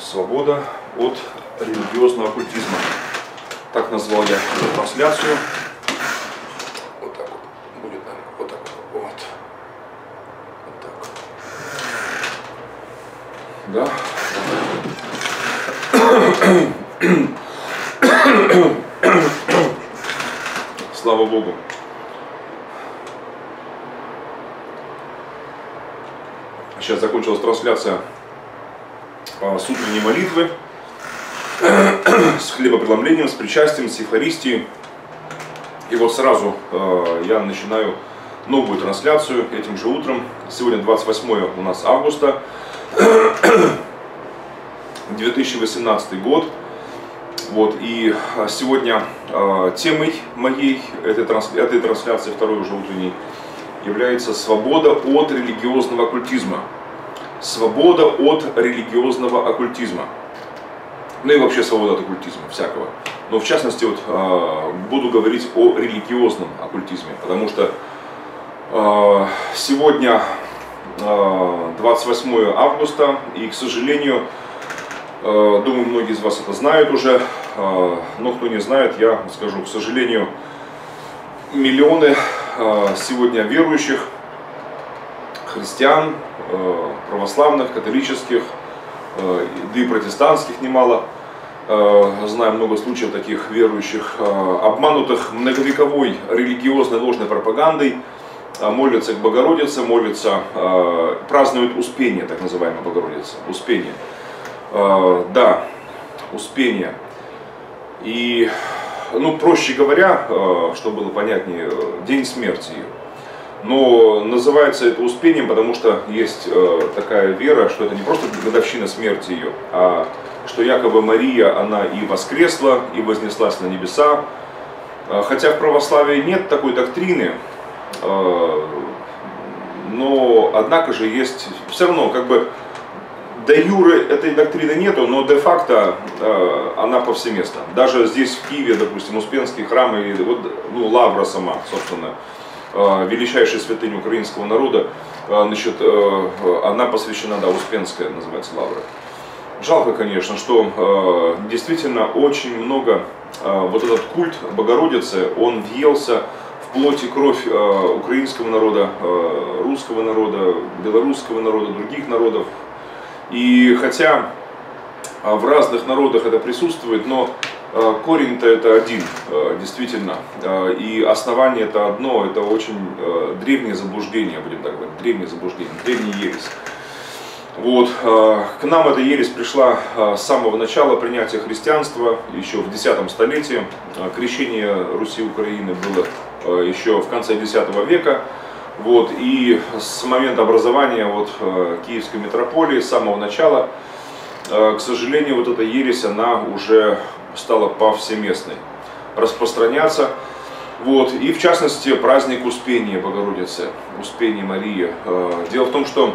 Свобода от религиозного оккультизма. Так назвал я эту трансляцию. Вот так вот будет, вот так вот. Вот так. Да. Слава Богу. Сейчас закончилась трансляция с утренней молитвы, с хлебопреломлением, с причастием, с Евхаристией. И вот сразу я начинаю новую трансляцию этим же утром. Сегодня 28 у нас августа, 2018 год. Вот, и сегодня темой моей этой трансляции, второй уже утренней, является свобода от религиозного оккультизма. Свобода от религиозного оккультизма. Ну и вообще свобода от оккультизма всякого. Но в частности вот, буду говорить о религиозном оккультизме. Потому что сегодня 28 августа, и, к сожалению, думаю, многие из вас это знают уже, но кто не знает, я скажу, к сожалению, миллионы сегодня верующих, христиан, православных, католических, да и протестантских немало. Знаю много случаев таких верующих, обманутых многовековой религиозной ложной пропагандой, молятся к Богородице, молятся, празднуют Успение, так называемое Богородица, Успение. Да, Успение. И, ну, проще говоря, чтобы было понятнее, день смерти ее. Но называется это Успением, потому что есть такая вера, что это не просто годовщина смерти ее, а что якобы Мария, она и воскресла, и вознеслась на небеса. Хотя в православии нет такой доктрины, но однако же есть все равно, как бы, де юре этой доктрины нету, но де-факто она повсеместна. Даже здесь в Киеве, допустим, Успенский храм, и вот, ну, Лавра сама, собственно, величайшая святыня украинского народа, значит, она посвящена, да, Успенская называется Лавра. Жалко, конечно, что действительно очень много вот этот культ Богородицы, он въелся в плоть и кровь украинского народа, русского народа, белорусского народа, других народов. И хотя в разных народах это присутствует, но корень-то это один, действительно, и основание это одно, это очень древнее заблуждение, будем так говорить, древнее заблуждение, древняя ересь. Вот, к нам эта ересь пришла с самого начала принятия христианства, еще в X столетии. Крещение Руси и Украины было еще в конце X века. Вот, и с момента образования вот, Киевской митрополии, с самого начала, к сожалению, вот эта ересь, она уже стала повсеместной, распространяться. Вот, и в частности праздник Успения Богородицы, Успения Марии. Дело в том, что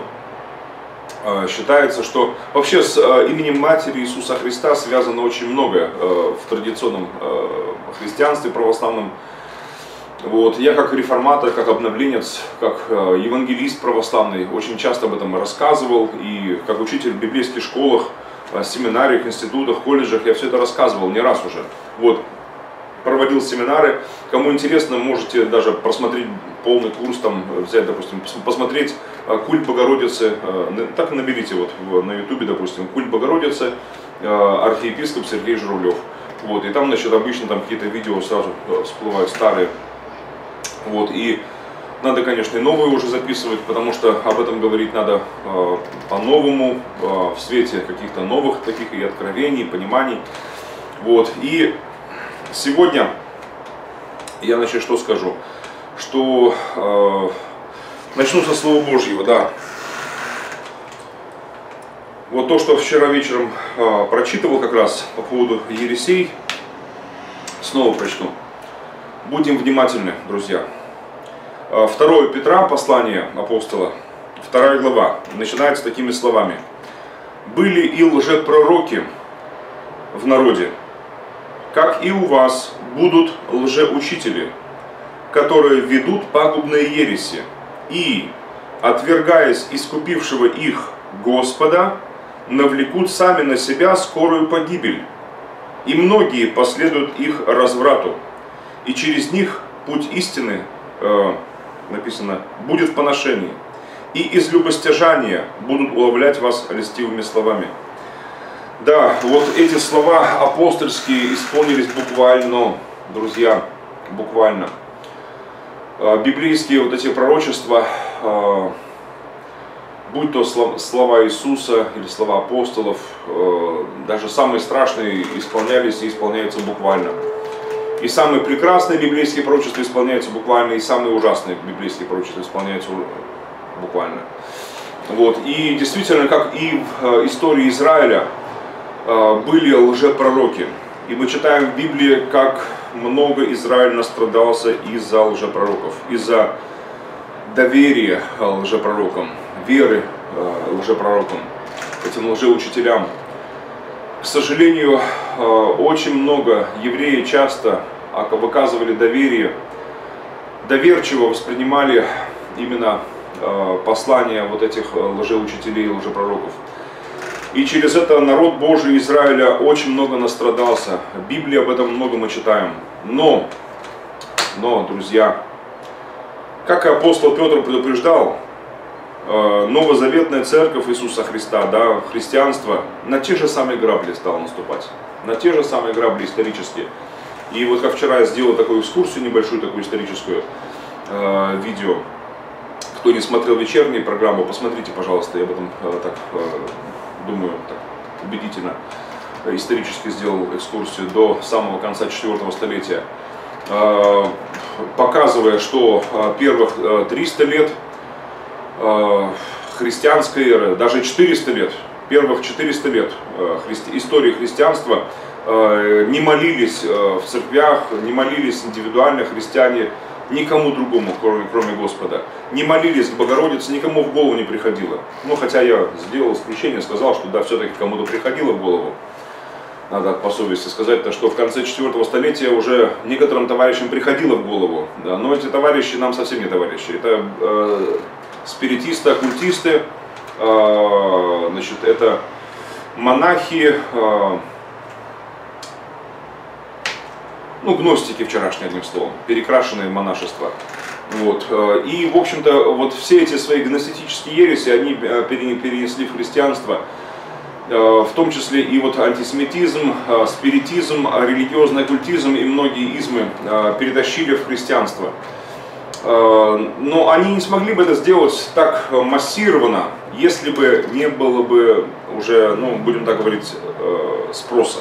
считается, что вообще с именем Матери Иисуса Христа связано очень многое в традиционном христианстве православном. Вот, я как реформатор, как обновленец, как евангелист православный очень часто об этом рассказывал, и как учитель в библейских школах, семинариях, институтах, колледжах я все это рассказывал не раз уже. Вот, проводил семинары. Кому интересно, можете даже просмотреть полный курс, там, взять, допустим, посмотреть культ Богородицы. Так наберите вот на ютубе, допустим, культ Богородицы, архиепископ Сергей Журавлев. Вот, и там, значит, обычно там какие-то видео сразу всплывают старые. Вот, и надо, конечно, и новые уже записывать, потому что об этом говорить надо по-новому, в свете каких-то новых таких и откровений, пониманий. Вот, и сегодня я, значит, что скажу, что начну со Слова Божьего, да. Вот то, что вчера вечером прочитывал как раз по поводу ересей, снова прочту. Будем внимательны, друзья. 2 Петра, послание апостола, 2 глава, начинается такими словами. «Были и лжепророки в народе, как и у вас будут лжеучители, которые ведут пагубные ереси, и, отвергаясь искупившего их Господа, навлекут сами на себя скорую погибель, и многие последуют их разврату, и через них путь истины, написано, будет в поношении, и из любостяжания будут уловлять вас льстивыми словами». Да, вот эти слова апостольские исполнились буквально, друзья, буквально. Библейские вот эти пророчества, будь то слова Иисуса или слова апостолов, даже самые страшные исполнялись и исполняются буквально. И самые прекрасные библейские пророчества исполняются буквально, и самые ужасные библейские пророчества исполняются буквально. Вот. И действительно, как и в истории Израиля, были лжепророки. И мы читаем в Библии, как много Израиль настрадался из-за лжепророков, из-за доверия лжепророкам, веры лжепророкам, этим лжеучителям. К сожалению, очень много евреев часто выказывали доверие, доверчиво воспринимали именно послания вот этих лжеучителей и лжепророков. И через это народ Божий Израиля очень много настрадался. В Библии об этом много мы читаем. Но, друзья, как и апостол Петр предупреждал, новозаветная церковь Иисуса Христа, да, христианство, на те же самые грабли стало наступать. На те же самые грабли исторические. И вот как вчера я сделал такую экскурсию, небольшую такую историческую, видео. Кто не смотрел вечернюю программу, посмотрите, пожалуйста, я об этом так думаю, так убедительно исторически сделал экскурсию до самого конца 4 столетия, показывая, что первых 300 лет христианской эры, даже 400 лет, первых 400 лет истории христианства не молились в церквях, не молились индивидуально христиане никому другому, кроме Господа. Не молились к Богородице, никому в голову не приходило. Ну, хотя я сделал исключение, сказал, что да, все-таки кому-то приходило в голову. Надо по совести сказать, что в конце 4 столетия уже некоторым товарищам приходило в голову. Да, но эти товарищи нам совсем не товарищи. Это спиритисты, оккультисты, значит, это монахи, ну, гностики вчерашние, одним словом, перекрашенные в монашество. Вот. И, в общем-то, вот все эти свои гностические ереси, они перенесли в христианство, в том числе и вот антисемитизм, спиритизм, религиозный оккультизм и многие измы перетащили в христианство. Но они не смогли бы это сделать так массированно, если бы не было бы уже, ну, будем так говорить, спроса.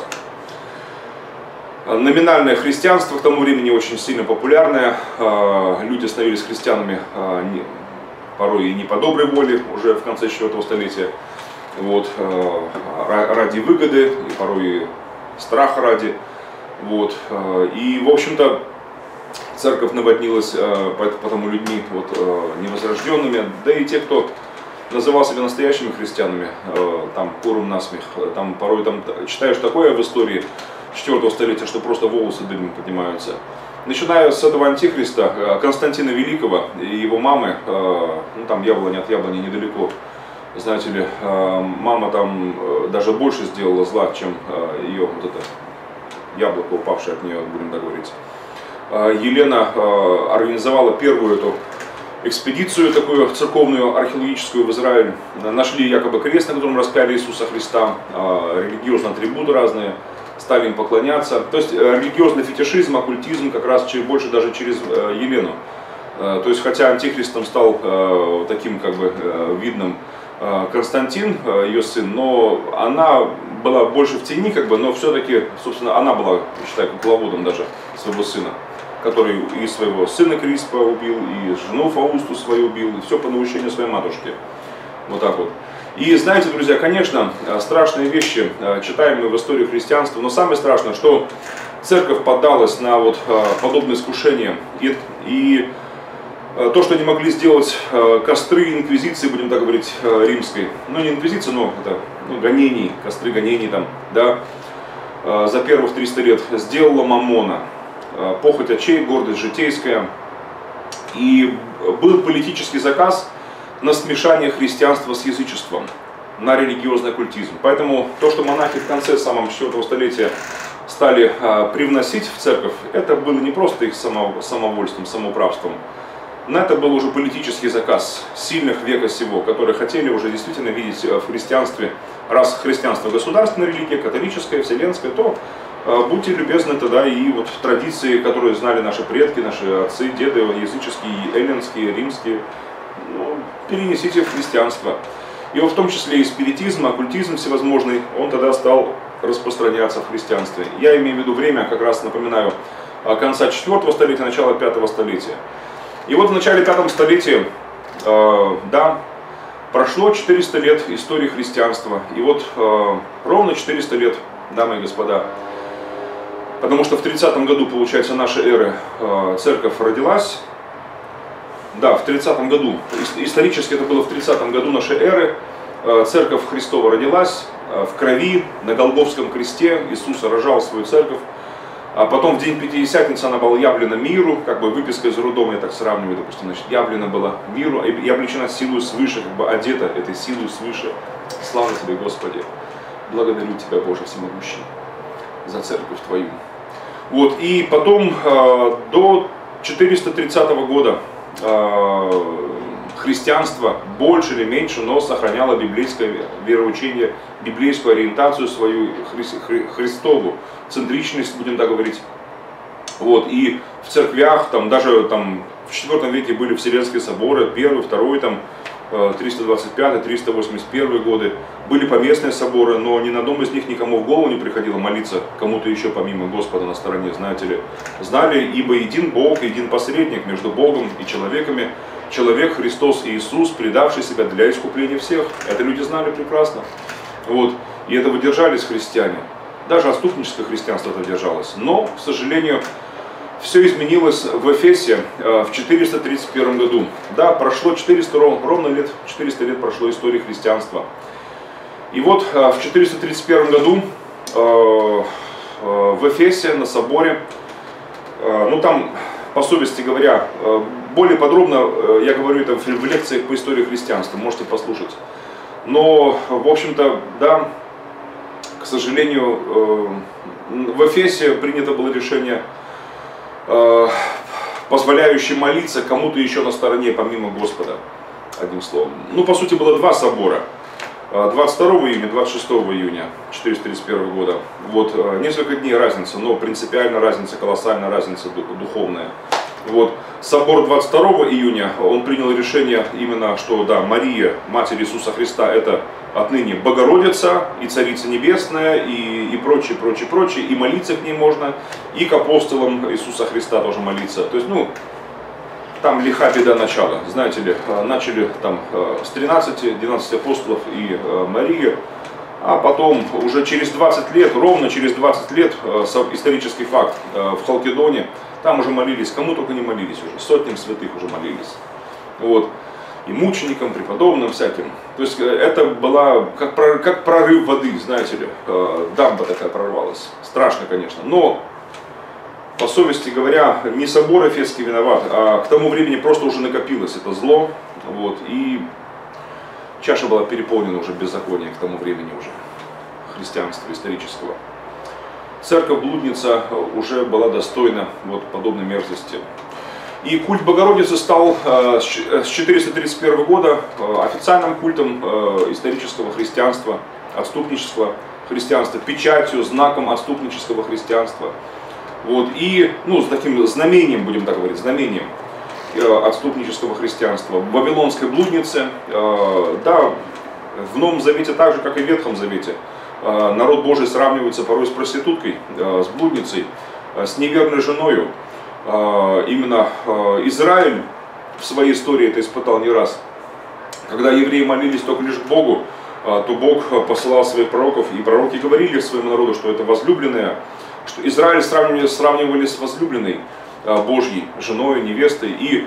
Номинальное христианство к тому времени очень сильно популярное, люди становились христианами порой и не по доброй воле уже в конце 4 столетия, вот, ради выгоды, и порой и страха ради. Вот, и, в общем-то, церковь наводнилась потому людьми вот, невозрожденными, да и те, кто называл себя настоящими христианами, там куром насмех, там порой там, читаешь такое в истории 4 столетия, что просто волосы дымом поднимаются. Начиная с этого антихриста, Константина Великого и его мамы, ну там яблоня от яблони недалеко, знаете ли, мама там даже больше сделала зла, чем ее вот это яблоко, упавшее от нее, будем так говорить. Елена организовала первую эту экспедицию, такую церковную, археологическую в Израиль. Нашли якобы крест, на котором распяли Иисуса Христа, религиозные атрибуты разные, стали им поклоняться. То есть религиозный фетишизм, оккультизм как раз больше даже через Елену. То есть хотя антихристом стал таким как бы видным Константин, ее сын, но она была больше в тени, как бы, но все-таки, собственно, она была, считай, кукловодом даже своего сына, который и своего сына Криспа убил, и жену Фаусту свою убил, и все по наущению своей матушки. Вот так вот. И знаете, друзья, конечно, страшные вещи читаем мы в истории христианства, но самое страшное, что церковь поддалась на вот подобные искушения. И то, что не могли сделать костры инквизиции, будем так говорить, римской, ну не инквизиция, но это гонений, костры гонений там, да, за первых 300 лет, сделала Маммона, похоть очей, гордость житейская. И был политический заказ на смешание христианства с язычеством. на религиозный оккультизм. Поэтому то, что монахи в конце самого 4 столетия стали привносить в церковь, это было не просто их самовольством, самоуправством, но это был уже политический заказ сильных века сего, которые хотели уже действительно видеть в христианстве, раз христианство государственная религия, католическая, вселенская, то будьте любезны тогда и вот традиции, которые знали наши предки, наши отцы, деды, языческие, эллинские, римские, ну, перенесите в христианство. И вот в том числе и спиритизм, оккультизм всевозможный, он тогда стал распространяться в христианстве. Я имею в виду время, как раз напоминаю, конца 4 столетия, начала 5 столетия. И вот в начале 5 столетия, да, прошло 400 лет истории христианства. И вот ровно 400 лет, дамы и господа, потому что в 30-м году, получается, нашей эры церковь родилась. Да, в 30-м году, исторически это было в 30-м году нашей эры, церковь Христова родилась в крови, на Голгофском кресте Иисус рожал свою церковь. А потом в день Пятидесятницы она была явлена миру, как бы выписка из роддома, я так сравниваю, допустим, значит, явлена была миру и облечена силой свыше, как бы одета этой силой свыше. Слава тебе, Господи! Благодарю Тебя, Боже Всемогущий, за церковь Твою. Вот, и потом до 430 года христианство больше или меньше, но сохраняло библейское вероучение, библейскую ориентацию свою, Христову, центричность, будем так говорить. Вот, и в церквях, там, даже там, в IV веке были Вселенские соборы, 1, 2, там, 325, 381 годы, были поместные соборы, но ни на одном из них никому в голову не приходило молиться кому-то еще помимо Господа на стороне, знаете ли. Знали, ибо един Бог, един посредник между Богом и человеками, человек Христос Иисус, предавший себя для искупления всех. Это люди знали прекрасно. Вот. И этого держались христиане. Даже отступническое христианство это держалось. Но, к сожалению, все изменилось в Эфесе в 431 году. Да, прошло 400 лет, 400 лет прошло истории христианства. И вот в 431 году в Эфесе на соборе, ну там, по совести говоря, более подробно я говорю это в лекциях по истории христианства, можете послушать. Но, в общем-то, да, к сожалению, в Эфесе принято было решение, позволяющий молиться кому-то еще на стороне, помимо Господа, одним словом. Ну, по сути, было два собора. 22 июня, 26 июня 431 года. Вот, несколько дней разница, но принципиально разница, колоссальная разница духовная. Вот, собор 22 июня, он принял решение именно, что, да, Мария, Матерь Иисуса Христа, это отныне Богородица и Царица Небесная, и прочее, прочее, прочее, и молиться к ней можно, и к апостолам Иисуса Христа тоже молиться. То есть, ну, там лиха беда начала, знаете ли, начали там с 12 апостолов и Марии, а потом уже через 20 лет, ровно через 20 лет, исторический факт, в Халкидоне, там уже молились, кому только не молились уже, сотням святых уже молились. Вот. И мученикам, преподобным всяким. То есть это была как прорыв воды, знаете ли, дамба такая прорвалась. Страшно, конечно, но, по совести говоря, не собор Эфесский виноват, а к тому времени просто уже накопилось это зло. Вот, и чаша была переполнена уже беззаконием к тому времени уже, христианства исторического. Церковь-блудница уже была достойна вот подобной мерзости. И культ Богородицы стал с 431 года официальным культом исторического христианства, отступнического христианства, печатью, знаком отступнического христианства. Вот, и, ну, с таким знамением, будем так говорить, знамением отступнического христианства. В Вавилонской блуднице, да, в Новом Завете так же, как и в Ветхом Завете, народ Божий сравнивается порой с проституткой, с блудницей, с неверной женою. Именно Израиль в своей истории это испытал не раз. Когда евреи молились только лишь к Богу, то Бог посылал своих пророков, и пророки говорили своему народу, что это возлюбленная, что Израиль сравнивали с возлюбленной Божьей, женой, невестой, и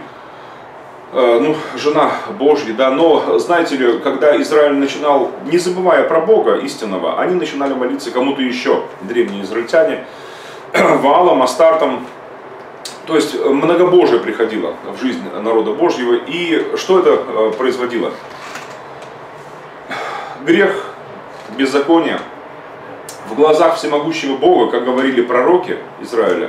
ну, жена Божья, да, но, знаете ли, когда Израиль начинал, не забывая про Бога истинного, они начинали молиться кому-то еще, древние израильтяне, Ваалам, Астартам, то есть многобожие приходило в жизнь народа Божьего, и что это производило? грех, беззаконие в глазах всемогущего Бога, как говорили пророки Израиля,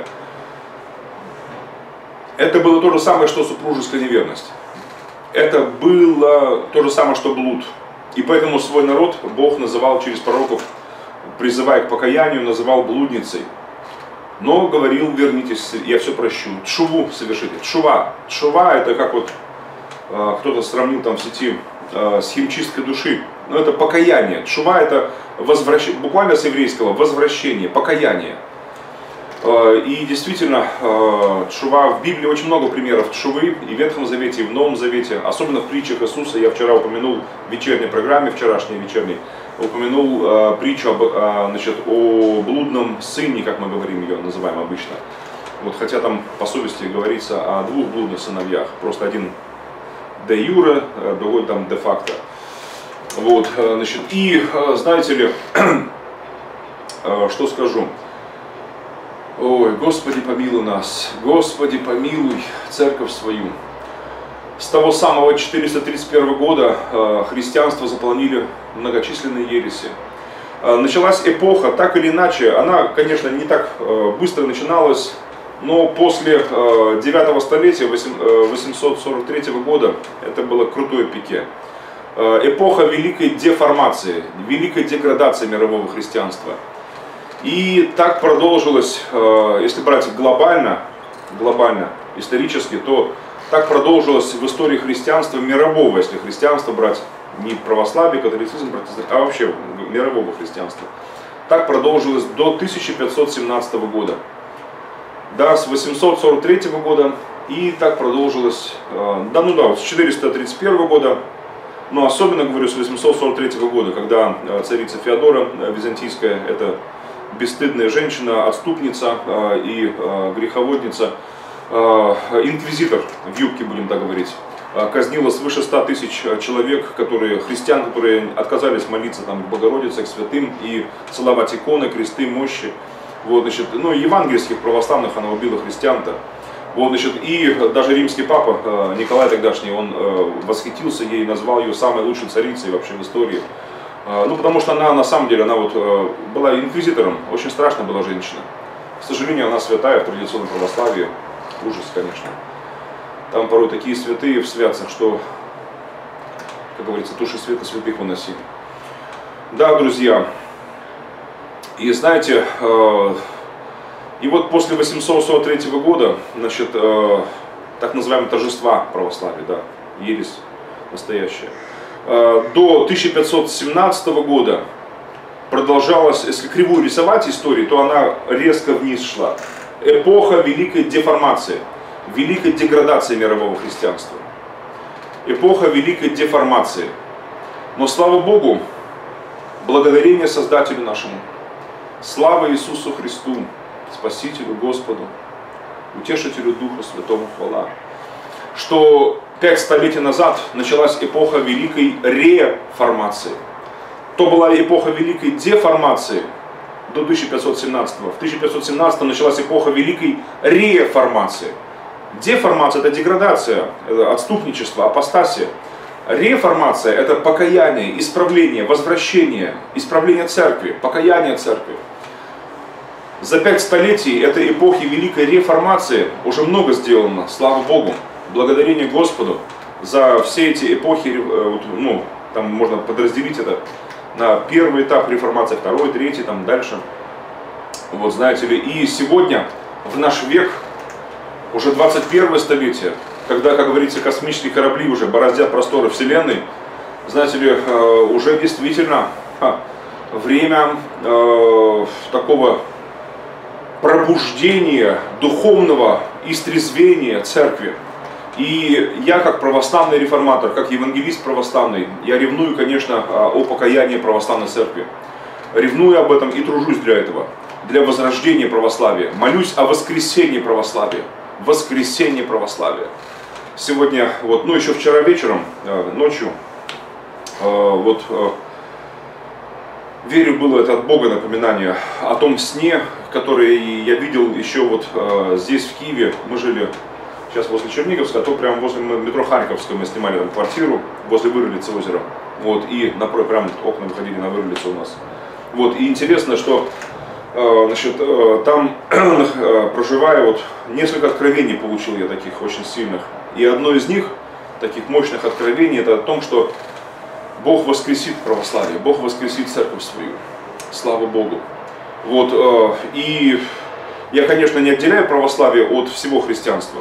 это было то же самое, что супружеская неверность. Это было то же самое, что блуд. И поэтому свой народ Бог называл через пророков, призывая к покаянию, называл блудницей. Но говорил: вернитесь, я все прощу. Тшуву совершите. Тшува. Тшува — это как вот кто-то сравнил там в сети с химчисткой души. Но это покаяние. Тшува — это возвращение, буквально с еврейского возвращение, покаяние. И действительно, тшува, в Библии очень много примеров тшувы, и в Ветхом Завете, и в Новом Завете, особенно в притчах Иисуса. Я вчера упомянул в вечерней программе, вчерашней вечерней, упомянул притчу о блудном сыне, как мы говорим, ее называем обычно. Вот, хотя там по совести говорится о двух блудных сыновьях, просто один де юре, другой там де факто. Вот, значит, и знаете ли, что скажу? Ой, Господи, помилуй нас, Господи, помилуй церковь свою. С того самого 431 года христианство заполонили многочисленные ереси. Началась эпоха, так или иначе, она, конечно, не так быстро начиналась, но после 9 столетия, 843 года, это было крутое пике. Эпоха великой деформации, великой деградации мирового христианства. И так продолжилось, если брать глобально, исторически, то так продолжилось в истории христианства, мирового, если христианство брать, не православие, католицизм, а вообще мирового христианства. Так продолжилось до 1517 года. Да, с 843 года, и так продолжилось, с 431 года, но особенно, говорю, с 843 года, когда царица Феодора Византийская, это бесстыдная женщина, отступница и греховодница, инквизитор в юбке, будем так говорить, казнила свыше 100 тысяч человек, христиан, которые отказались молиться там, к Богородице, к святым и целовать иконы, кресты, мощи. Вот, значит, ну, евангельских православных она убила христиан-то. Вот, значит, и даже римский папа Николай тогдашний, он восхитился ей, назвал ее самой лучшей царицей вообще в истории. Ну, потому что она, на самом деле, она вот была инквизитором, очень страшная была женщина. К сожалению, она святая в традиционном православии. Ужас, конечно. Там порой такие святые в святцах, что, как говорится, души святых выносили. Да, друзья. И знаете, и вот после 843 года, значит, так называемые торжества православия, да, ересь настоящая, до 1517 года продолжалась, если кривую рисовать историю, то она резко вниз шла. Эпоха великой деформации, великой деградации мирового христианства. Эпоха великой деформации. Но слава Богу, благодарение Создателю нашему, слава Иисусу Христу, Спасителю Господу, Утешителю Духа Святому хвала, что 5 столетий назад началась эпоха великой реформации. То была эпоха великой деформации до 1517. В 1517 началась эпоха великой реформации. Деформация — это деградация, это отступничество, апостасия. Реформация — это покаяние, исправление, возвращение, исправление церкви, покаяние церкви. За 5 столетий этой эпохи великой реформации уже много сделано, слава Богу. Благодарение Господу за все эти эпохи, ну, там можно подразделить это на первый этап реформации, второй, третий, там дальше. Вот, знаете ли, и сегодня, в наш век, уже 21 столетие, когда, как говорится, космические корабли уже бороздят просторы Вселенной, знаете ли, уже действительно время такого пробуждения, духовного истрезвения церкви. И я, как православный реформатор, как евангелист православный, я ревную, конечно, о покаянии православной церкви. Ревную об этом и тружусь для этого, для возрождения православия. Молюсь о воскресении православия. Воскресении православия. Сегодня, вот, ну еще вчера вечером, ночью, вот, верю, было это от Бога напоминание о том сне, который я видел еще вот здесь, в Киеве. Мы жили сейчас возле Черниговска, а то прямо возле метро Харьковского мы снимали там квартиру, возле Вырылицы озера. Вот, и напротив, прям окна выходили на Вырлицу у нас. Вот, и интересно, что значит, там, проживая, вот, несколько откровений получил я таких очень сильных. И одно из них, таких мощных откровений, это о том, что Бог воскресит православие, Бог воскресит церковь свою. Слава Богу. Вот, и я, конечно, не отделяю православие от всего христианства.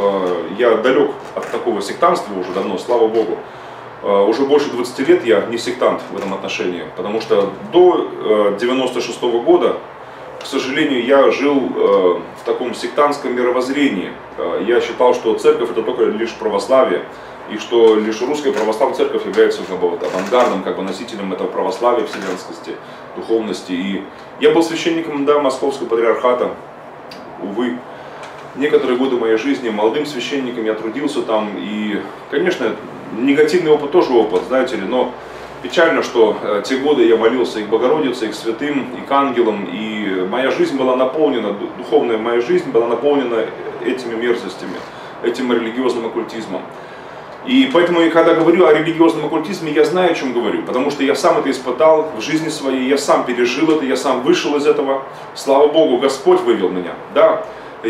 Я далек от такого сектантства уже давно, слава Богу. Уже больше 20 лет я не сектант в этом отношении, потому что до 96-го года, к сожалению, я жил в таком сектантском мировоззрении. Я считал, что церковь это только лишь православие, и что лишь русская православная церковь является как бы, вот, авангардом, как бы, носителем этого православия, вселенскости, духовности. И я был священником, да, Московского патриархата, увы, некоторые годы моей жизни молодым священником я трудился там, и, конечно, негативный опыт тоже опыт, знаете ли, но печально, что те годы я молился и к Богородице, и к святым, и к ангелам, и моя жизнь была наполнена, духовная моя жизнь была наполнена этими мерзостями, этим религиозным оккультизмом. И поэтому, когда говорю о религиозном оккультизме, я знаю, о чем говорю, потому что я сам это испытал в жизни своей, я сам пережил это, я сам вышел из этого. Слава Богу, Господь вывел меня. Да,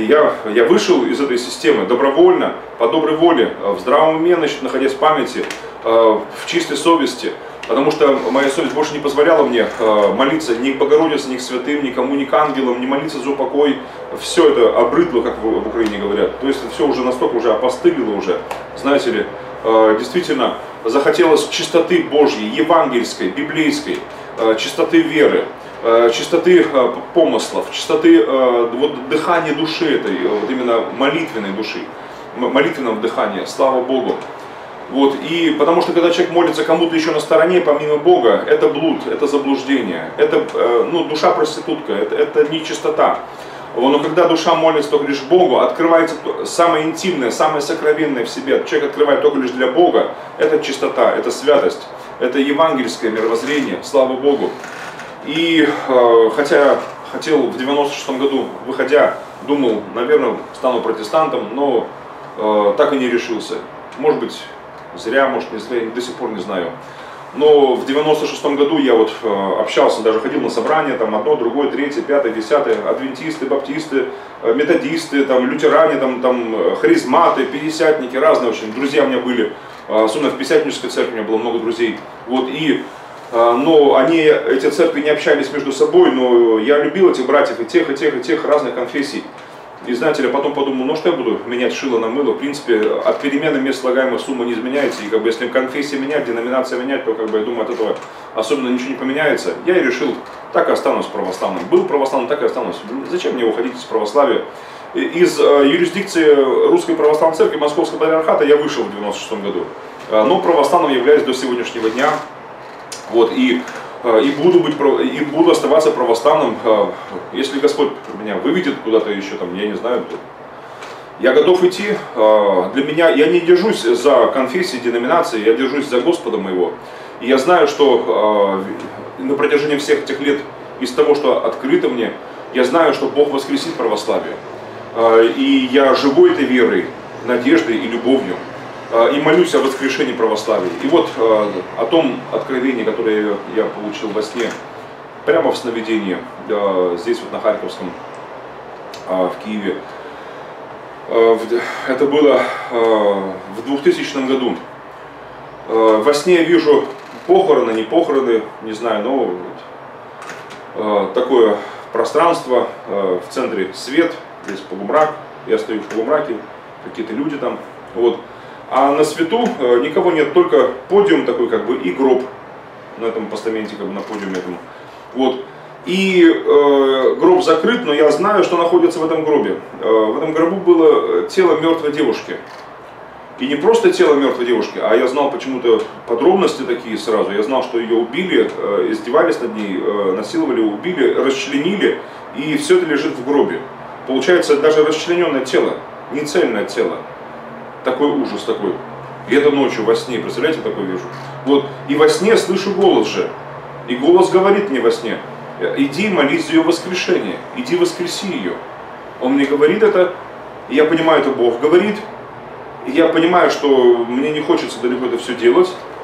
я вышел из этой системы добровольно, по доброй воле, в здравом уме, значит, находясь в памяти, в чистой совести. Потому что моя совесть больше не позволяла мне молиться ни к Богородице, ни к святым, никому, ни к ангелам, не молиться за упокой. Все это обрыдло, как в Украине говорят. То есть все уже настолько уже опостылило уже, знаете ли. Действительно захотелось чистоты Божьей, евангельской, библейской, чистоты веры, чистоты помыслов, чистоты вот, дыхания души этой, вот именно молитвенной души, молитвенного дыхания, слава Богу. Вот, и потому что когда человек молится кому-то еще на стороне, помимо Бога, это блуд, это заблуждение, это ну, душа проститутка, это нечистота. Но когда душа молится только лишь Богу, открывается самое интимное, самое сокровенное в себе. Человек открывает только лишь для Бога. Это чистота, это святость, это евангельское мировоззрение, слава Богу. И хотя хотел в 96-м году, выходя, думал, наверное, стану протестантом, но так и не решился. Может быть, зря, может не зря, до сих пор не знаю. Но в 96-м году я вот общался, даже ходил на собрания, там одно, другое, третье, пятое, десятое, адвентисты, баптисты, методисты, там, лютеране, там, харизматы, пятидесятники, разные очень. Друзья у меня были, особенно в пятидесятнической церкви у меня было много друзей. Вот, и, но эти церкви не общались между собой, но я любил этих братьев и тех, и тех, и тех разных конфессий. И знаете ли, потом подумал, ну что я буду менять шило на мыло, в принципе, от перемены мест слагаемых сумма не изменяется, и как бы если конфессия менять, деноминация менять, то как бы я думаю, от этого особенно ничего не поменяется. Я и решил, так и останусь православным. Был православным, так и останусь. Зачем мне уходить из православия? Из юрисдикции Русской Православной Церкви Московского Патриархата я вышел в 96 году. Но православным являюсь до сегодняшнего дня. Вот, и буду оставаться православным, если Господь меня выведет куда-то еще, там, я не знаю, то я готов идти. Для меня, я не держусь за конфессии, деноминации, я держусь за Господа моего. И я знаю, что на протяжении всех этих лет, из того, что открыто мне, я знаю, что Бог воскресит православие. И я живу этой верой, надеждой и любовью. И молюсь о воскрешении православия. И вот о том откровении, которое я получил во сне, прямо в сновидении, здесь вот на Харьковском, в Киеве. Это было в 2000 году. Во сне я вижу похороны, не похороны, не знаю, но такое пространство, в центре свет, здесь полумрак, я стою в полумраке, какие-то люди там, вот. А на свету никого нет, только подиум такой, как бы, и гроб на этом постаменте, как бы на подиуме этом. Вот. И гроб закрыт, но я знаю, что находится в этом гробе. В этом гробу было тело мертвой девушки. И не просто тело мертвой девушки, а я знал почему-то подробности такие сразу. Я знал, что ее убили, издевались над ней, насиловали, убили, расчленили, и все это лежит в гробе. Получается, даже расчлененное тело, не цельное тело. Такой ужас такой. Где-то ночью во сне, представляете, такое вижу. Вот, и во сне слышу голос же. И голос говорит мне во сне: иди молись за ее воскрешение, иди воскреси ее. Он мне говорит это, и я понимаю, это Бог говорит. И я понимаю, что мне не хочется далеко это все делать.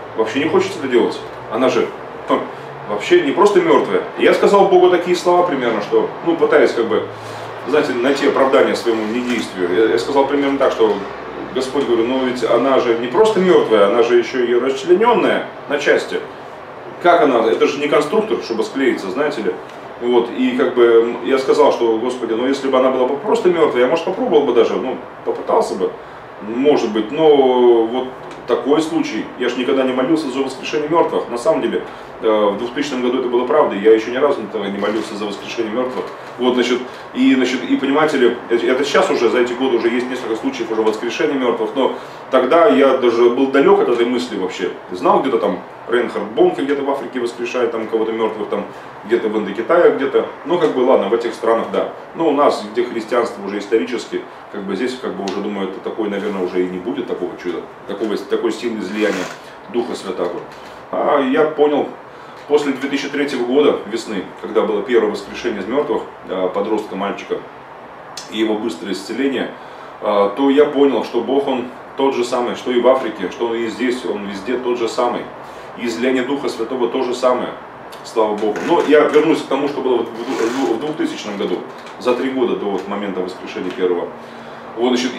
вообще не хочется это делать. Она же вообще не просто мертвая. И я сказал Богу такие слова примерно, что, ну, пытаясь как бы, знаете, найти оправдание своему недействию. Я сказал примерно так, что Господь, говорю, ну ведь она же не просто мертвая, она же еще и расчлененная на части. Как она? Это же не конструктор, чтобы склеиться, знаете ли. Вот, и как бы я сказал, что, Господи, ну если бы она была бы просто мертвая, я, может, попробовал бы даже, ну, попытался бы, может быть, но вот такой случай, я же никогда не молился за воскрешение мертвых. На самом деле, в 2000 году это было правдой, я еще ни разу не молился за воскрешение мертвых. Вот, значит, и понимаете ли, это сейчас уже, за эти годы уже есть несколько случаев уже воскрешения мертвых, но тогда я даже был далек от этой мысли вообще. Знал где-то там Рейнхард Бонке где-то в Африке воскрешает там кого-то мертвых, там где-то в Индокитае где-то. Ну, как бы, ладно, в этих странах, да. Но у нас, где христианство уже исторически, как бы здесь, как бы уже, думаю, это такое, наверное, уже и не будет такого чуда, такой силы излияния Духа Святаго. А я понял, после 2003 года, весны, когда было первое воскрешение из мертвых, подростка, мальчика, и его быстрое исцеление, то я понял, что Бог, Он тот же самый, что и в Африке, что Он и здесь, Он везде тот же самый. И излияние Духа Святого то же самое, слава Богу. Но я вернусь к тому, что было в 2000 году, за 3 года до вот момента воскрешения первого. Вот, значит,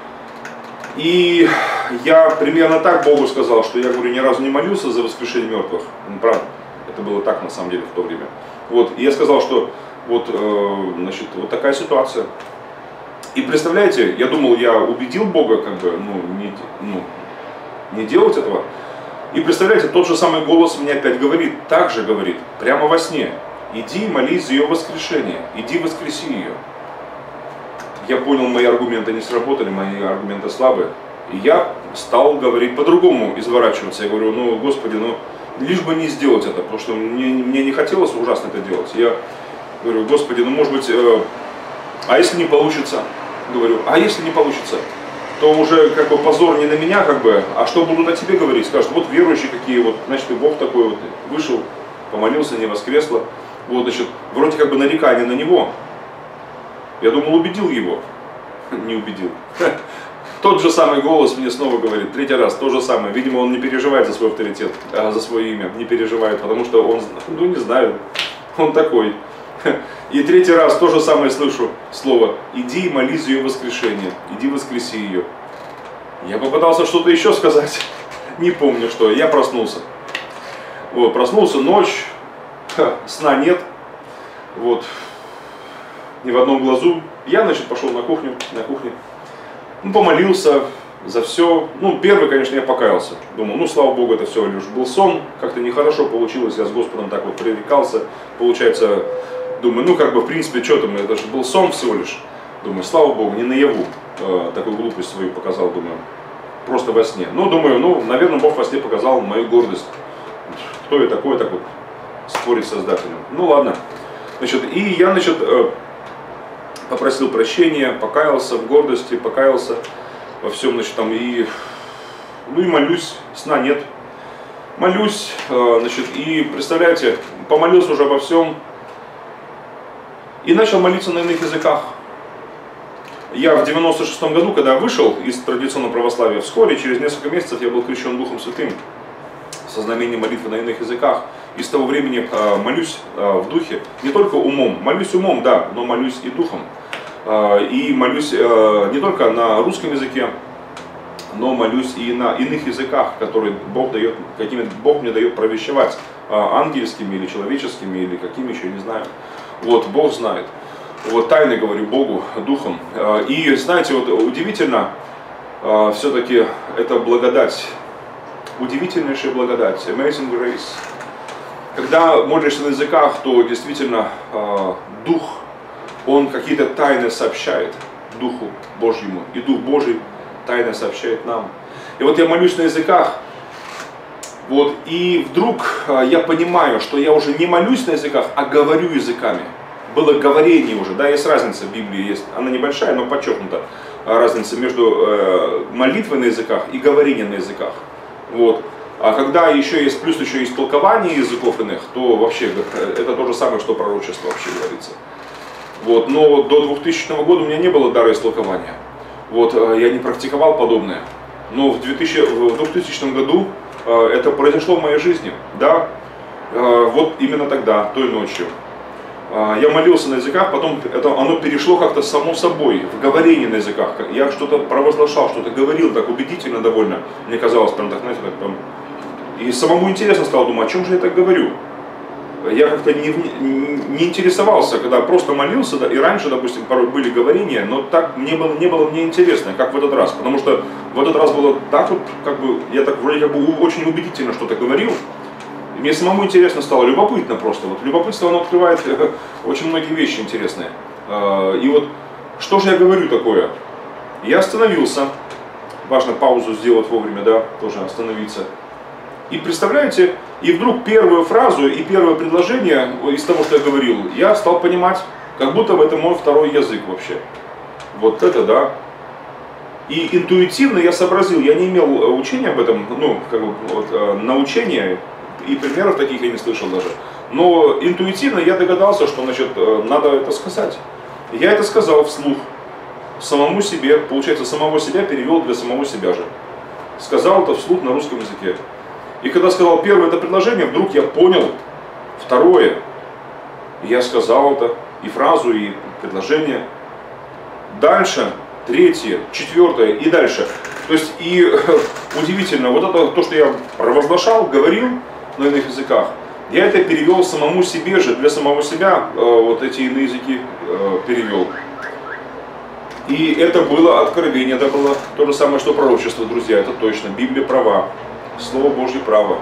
и я примерно так Богу сказал, что я, говорю, ни разу не молился за воскрешение мертвых. Ну, правда, это было так на самом деле в то время. Вот, и я сказал, что вот, значит, вот такая ситуация. И представляете, я думал, я убедил Бога, как бы, не делать этого. И представляете, тот же самый голос мне опять говорит, так же говорит, прямо во сне. Иди молись за ее воскрешение, иди воскреси ее. Я понял, мои аргументы не сработали, мои аргументы слабые. И я стал говорить по-другому, изворачиваться. Я говорю, ну, Господи, ну, лишь бы не сделать это, потому что мне не хотелось ужасно это делать. Я говорю, Господи, ну, может быть, а если не получится? Говорю, а если не получится? То уже как бы позор не на меня, как бы, а что будут о тебе говорить? Скажут, вот верующие какие, вот, значит, и Бог такой вот вышел, помолился, не воскресло. Вот, значит, вроде как бы нарекание на него. Я думал, убедил его. Не убедил. Тот же самый голос мне снова говорит, 3-й раз, то же самое. Видимо, он не переживает за свой авторитет, за свое имя, не переживает, потому что он, ну не знаю, он такой. И 3-й раз то же самое слышу слово, иди и молись за ее воскрешение, иди воскреси ее. Я попытался что-то еще сказать, не помню что, я проснулся. Вот, проснулся, ночь, сна нет, вот, ни в одном глазу. Я, значит, пошел на кухню, ну, помолился за все. Ну, первый, конечно, я покаялся. Думал, ну, слава Богу, это все лишь был сон, как-то нехорошо получилось, я с Господом так вот пререкался. Получается, думаю, ну, как бы, в принципе, что там, это же был сон всего лишь. Думаю, слава Богу, не наяву такую глупость свою показал, думаю, просто во сне. Ну, думаю, ну, наверное, Бог во сне показал мою гордость. Кто я такой, так вот, спорить с Создателем. Ну, ладно. Значит, и я, значит, попросил прощения, покаялся в гордости, покаялся во всем, значит, там, и, ну, и молюсь, сна нет. Молюсь, значит, и, представляете, помолился уже обо всем, и начал молиться на иных языках. Я в 96-м году, когда вышел из традиционного православия, вскоре, через несколько месяцев, я был крещен Духом Святым со знамением молитвы на иных языках. И с того времени молюсь в духе, не только умом, молюсь умом, да, но молюсь и духом. И молюсь не только на русском языке, но молюсь и на иных языках, которые Бог дает, какими Бог мне дает провещевать, ангельскими или человеческими, или какими еще, не знаю. Вот, Бог знает. Вот, тайны говорю Богу, духом. И знаете, вот удивительно, все-таки это благодать, удивительнейшая благодать, amazing grace. Когда молишься на языках, то действительно Дух, Он какие-то тайны сообщает Духу Божьему, и Дух Божий тайны сообщает нам. И вот я молюсь на языках, вот, и вдруг я понимаю, что я уже не молюсь на языках, а говорю языками. Было говорение уже, да, есть разница в Библии, есть, она небольшая, но подчеркнута, разница между молитвой на языках и говорением на языках. Вот. А когда еще есть, плюс еще есть толкование языков иных, то вообще это то же самое, что пророчество вообще говорится. Вот. Но до 2000 года у меня не было дара истолкования. Вот. Я не практиковал подобное. Но в 2000 году это произошло в моей жизни, да, вот именно тогда, той ночью. Я молился на языках, потом оно перешло как-то само собой, в говорении на языках. Я что-то провозглашал, что-то говорил, так убедительно довольно, мне казалось, прям так, знаете, прям. И самому интересно стало, думать, о чем же я так говорю. Я как-то не интересовался, когда просто молился, да, и раньше, допустим, порой были говорения, но так не было мне интересно, как в этот раз. Потому что в этот раз было так вот, как бы, я так вроде как бы очень убедительно что-то говорил. И мне самому интересно стало, любопытно просто. Вот любопытство, оно открывает очень многие вещи интересные. И вот, что же я говорю такое? Я остановился, важно паузу сделать вовремя, да, тоже остановиться. И представляете, и вдруг первую фразу и первое предложение из того, что я говорил, я стал понимать, как будто бы это мой второй язык вообще. Вот это да. И интуитивно я сообразил, я не имел учения об этом, ну, как бы, вот, научения, и примеров таких я не слышал даже. Но интуитивно я догадался, что, значит, надо это сказать. Я это сказал вслух, самому себе, получается, самого себя перевел для самого себя же. Сказал это вслух на русском языке. И когда сказал первое это предложение, вдруг я понял второе. И я сказал это, и фразу, и предложение. Дальше, третье, четвертое и дальше. То есть, и удивительно, вот это то, что я провозглашал, говорил на иных языках, я это перевел самому себе же, для самого себя, вот эти иные языки перевел. И это было откровение, это было то же самое, что пророчество, друзья, это точно, Библия права. Слово Божье право.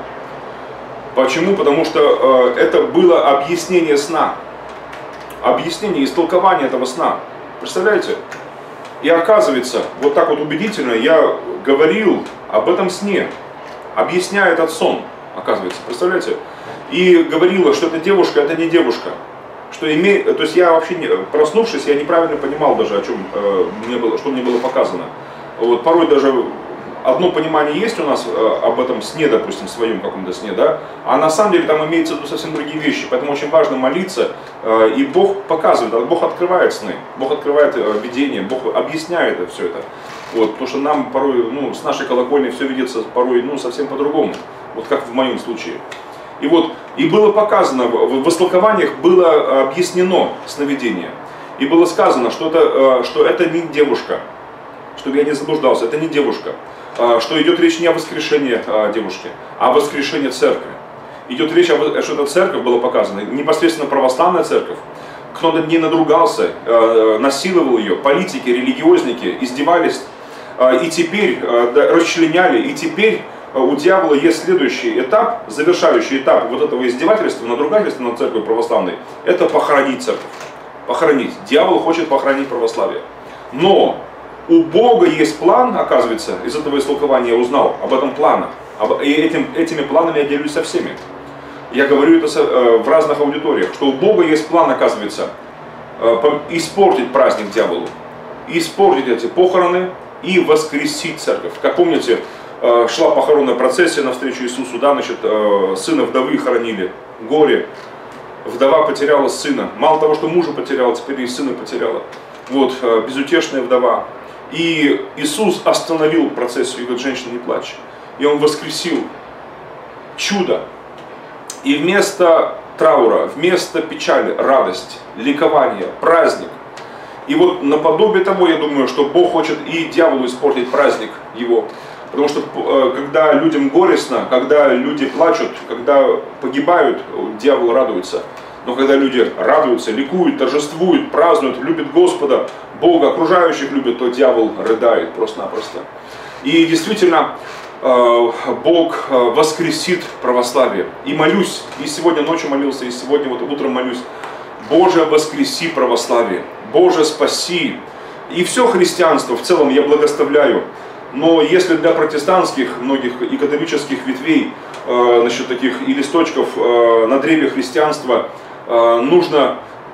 Почему? Потому что это было объяснение сна. Объяснение, истолкование этого сна. Представляете? И оказывается, вот так вот убедительно я говорил об этом сне, объясняя этот сон, оказывается. Представляете? И говорила, что эта девушка, это не девушка. Что то есть я вообще, проснувшись, я неправильно понимал даже, о чем что мне было показано. Вот порой даже одно понимание есть у нас об этом сне, допустим, своем каком-то сне, да, а на самом деле там имеются совсем другие вещи, поэтому очень важно молиться, и Бог показывает, Бог открывает сны, Бог открывает видение, Бог объясняет все это, вот, потому что нам порой, ну, с нашей колокольни все видится порой, ну, совсем по-другому, вот как в моем случае. И вот, и было показано, в истолкованиях было объяснено сновидение, и было сказано, что это не девушка, чтобы я не заблуждался, это не девушка. Что идет речь не о воскрешении девушки, а о воскрешении церкви. Идет речь, что эта церковь была показана, непосредственно православная церковь. Кто над ней надругался, насиловал ее, политики, религиозники издевались, и теперь расчленяли, и теперь у дьявола есть следующий этап, завершающий этап вот этого издевательства, надругательства над церковью православной, это похоронить церковь. Похоронить. Дьявол хочет похоронить православие. Но у Бога есть план, оказывается, из этого истолкования я узнал об этом плане. И этими планами я делюсь со всеми. Я говорю это в разных аудиториях, что у Бога есть план, оказывается, испортить праздник дьяволу, испортить эти похороны и воскресить церковь. Как помните, шла похоронная процессия навстречу Иисусу, да, значит, сына вдовы хоронили, горе. Вдова потеряла сына. Мало того, что мужа потеряла, теперь и сына потеряла. Вот, безутешная вдова. И Иисус остановил процессию и говорит: женщина, не плачь. И Он воскресил. Чудо. И вместо траура, вместо печали, радость, ликование, праздник. И вот наподобие того, я думаю, что Бог хочет и дьяволу испортить праздник его. Потому что когда людям горестно, когда люди плачут, когда погибают, дьявол радуется. Но когда люди радуются, ликуют, торжествуют, празднуют, любят Господа, Бога, окружающих любят, то дьявол рыдает просто-напросто. И действительно, Бог воскресит православие. И молюсь, и сегодня ночью молился, и сегодня вот утром молюсь: Боже, воскреси православие, Боже, спаси. И все христианство в целом я благословляю. Но если для протестантских, многих и католических ветвей, насчет таких и листочков на древе христианства, нужно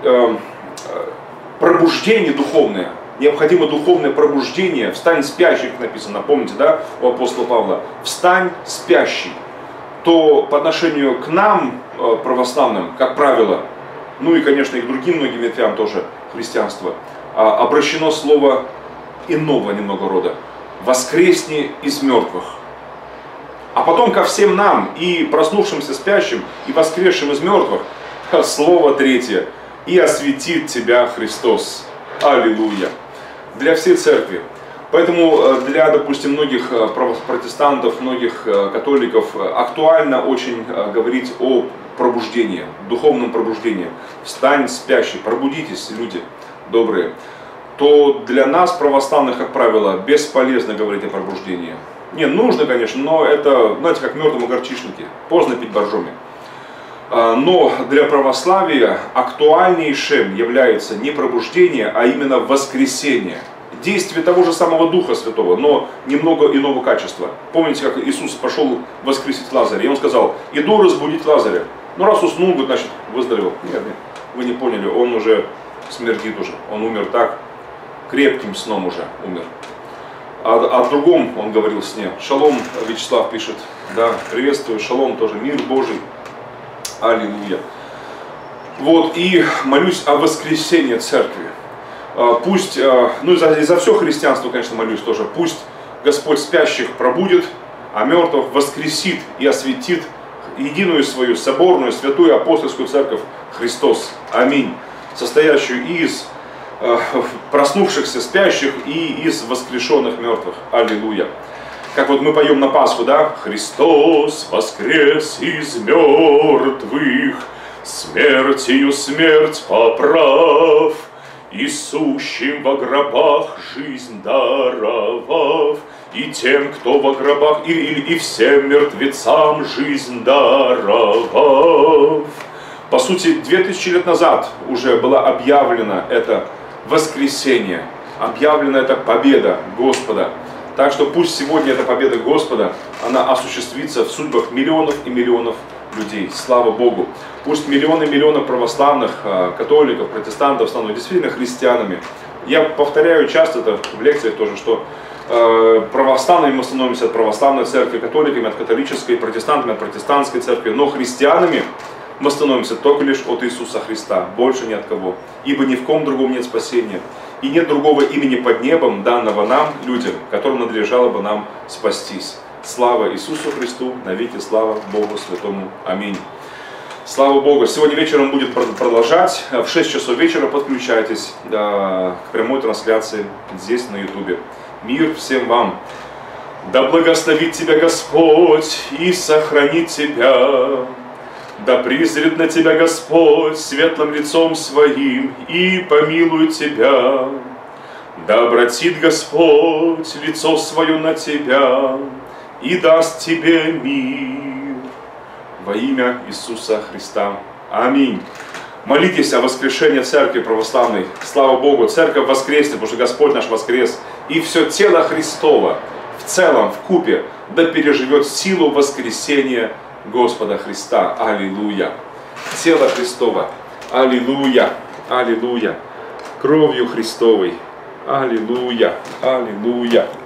пробуждение духовное, необходимо духовное пробуждение, встань спящих, написано, помните, да, у апостола Павла, встань спящий, то по отношению к нам, православным, как правило, ну и, конечно, и к другим многим ветвям тоже христианства, обращено слово иного немного рода: воскресни из мертвых. А потом ко всем нам, и проснувшимся спящим, и воскресшим из мертвых, слово третье, и осветит тебя Христос. Аллилуйя. Для всей церкви. Поэтому для, допустим, многих протестантов, многих католиков актуально очень говорить о пробуждении, духовном пробуждении. Встань, спящий, пробудитесь, люди добрые. То для нас, православных, как правило, бесполезно говорить о пробуждении. Не, нужно, конечно, но это, знаете, как мертвому горчишнике. Поздно пить боржоми. Но для православия актуальнейшим является не пробуждение, а именно воскресение. Действие того же самого Духа Святого, но немного иного качества. Помните, как Иисус пошел воскресить Лазаря, и Он сказал: иду разбудить Лазаря. Ну раз уснул, говорит, значит выздоровел. Нет, вы не поняли, он уже смердит уже, он умер так, крепким сном уже умер. А о другом он говорил в сне. Шалом, Вячеслав пишет, да, приветствую, шалом тоже, мир Божий. Аллилуйя. Вот, и молюсь о воскресении церкви. Пусть, ну и за все христианство, конечно, молюсь тоже. Пусть Господь спящих пробудит, а мертвых воскресит и осветит единую свою соборную, святую апостольскую церковь Христос. Аминь. Состоящую из проснувшихся спящих и из воскрешенных мертвых. Аллилуйя. Как вот мы поем на Пасху, да? Христос воскрес из мертвых, смертью смерть поправ, и сущим во гробах жизнь даровав, и тем, кто во гробах, и всем мертвецам жизнь даровав. По сути, 2000 лет назад уже была объявлена это воскресение, объявлена эта победа Господа. Так что пусть сегодня эта победа Господа, она осуществится в судьбах миллионов и миллионов людей. Слава Богу. Пусть миллионы и миллионы православных, католиков, протестантов станут действительно христианами. Я повторяю часто это в лекциях тоже, что православными мы становимся от православной церкви, католиками от католической, протестантами от протестантской церкви, но христианами мы становимся только лишь от Иисуса Христа, больше ни от кого. Ибо ни в ком другом нет спасения. И нет другого имени под небом, данного нам, людям, которым надлежало бы нам спастись. Слава Иисусу Христу, навеки слава Богу Святому. Аминь. Слава Богу. Сегодня вечером будет продолжать. В 6 часов вечера подключайтесь к прямой трансляции здесь на YouTube. Мир всем вам. Да благословит тебя Господь и сохранит тебя. Да призрит на тебя Господь светлым лицом своим и помилует тебя. Да обратит Господь лицо свое на тебя и даст тебе мир. Во имя Иисуса Христа. Аминь. Молитесь о воскрешении церкви православной. Слава Богу, церковь воскреснет, потому что Господь наш воскрес. И все тело Христово в целом, в купе, да переживет силу воскресения Господа Христа. Аллилуйя. Тело Христово. Аллилуйя. Аллилуйя. Кровью Христовой. Аллилуйя. Аллилуйя.